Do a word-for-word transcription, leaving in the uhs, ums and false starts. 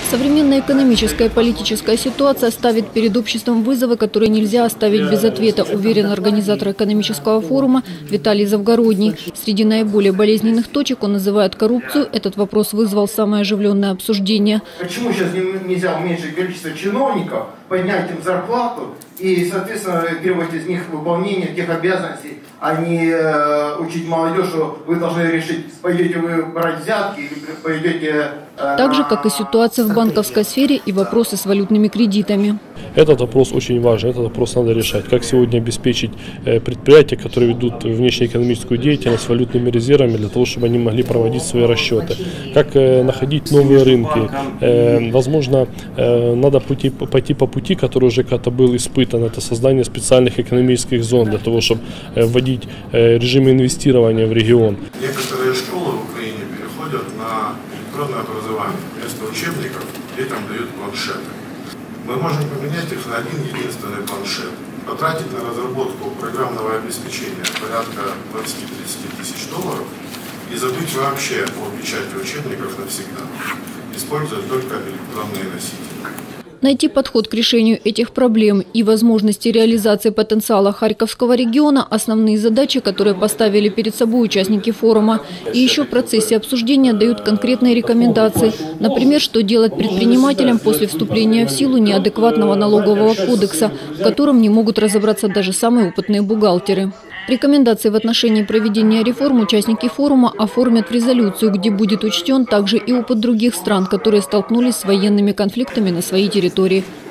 Современная экономическая и политическая ситуация ставит перед обществом вызовы, которые нельзя оставить без ответа, уверен организатор экономического форума Виталий Завгородний. Среди наиболее болезненных точек он называет коррупцию. Этот вопрос вызвал самое оживленное обсуждение. Почему сейчас нельзя уменьшить количество чиновников, поднять им зарплату и, соответственно, требовать из них выполнения тех обязанностей, а не э, учить молодежь, что вы должны решить, пойдете вы брать взятки или пойдете... Э, так же, как и ситуация в банковской сфере и вопросы с валютными кредитами. Этот вопрос очень важен, этот вопрос надо решать. Как сегодня обеспечить предприятия, которые ведут внешнеэкономическую деятельность, валютными резервами, для того, чтобы они могли проводить свои расчеты. Как находить новые рынки. Возможно, надо пойти, пойти по пути, который уже когда-то был испытан. Это создание специальных экономических зон, для того, чтобы вводить режим инвестирования в регион. Некоторые школы в Украине переходят на электронное образование. Вместо учебников детям дают планшеты. Мы можем поменять их на один единственный планшет, потратить на разработку программного обеспечения порядка двадцати-тридцати тысяч долларов и забыть вообще о печати учебников навсегда, используя только электронные носители. Найти подход к решению этих проблем и возможности реализации потенциала Харьковского региона – основные задачи, которые поставили перед собой участники форума. И еще в процессе обсуждения дают конкретные рекомендации. Например, что делать предпринимателям после вступления в силу неадекватного налогового кодекса, в котором не могут разобраться даже самые опытные бухгалтеры. Рекомендации в отношении проведения реформ участники форума оформят в резолюцию, где будет учтен также и опыт других стран, которые столкнулись с военными конфликтами на своей территории.